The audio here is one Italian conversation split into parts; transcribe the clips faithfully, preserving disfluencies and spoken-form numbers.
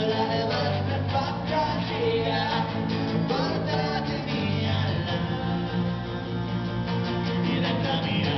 sulla vostra fantasia, portatemi alla diretta mia.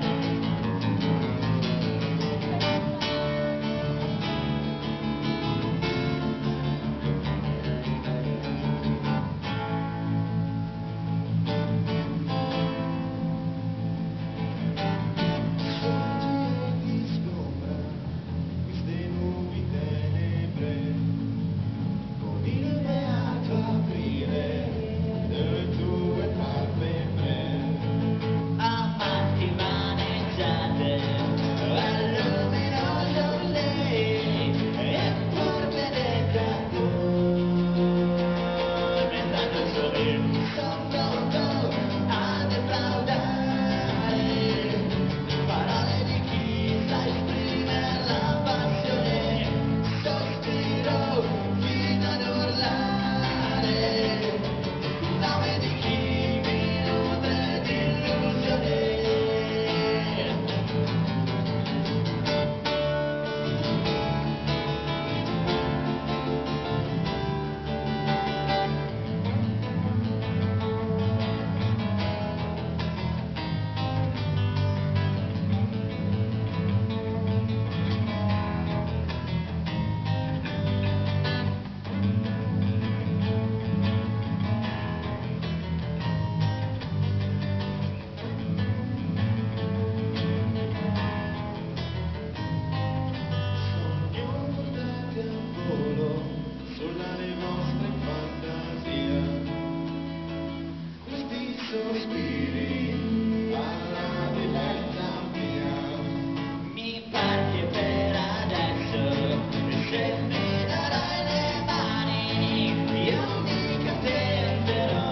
Sospiri alla diretta mia, mi pare che per adesso se mi darai le mani io mi contenterò.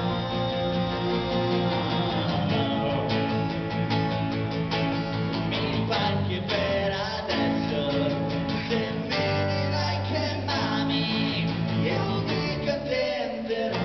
Mi pare che per adesso se mi dirai che mami io mi contenterò.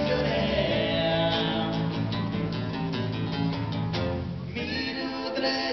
Tre